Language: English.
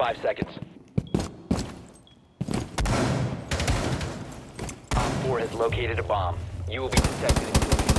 5 seconds. Op 4 has located a bomb. You will be detected.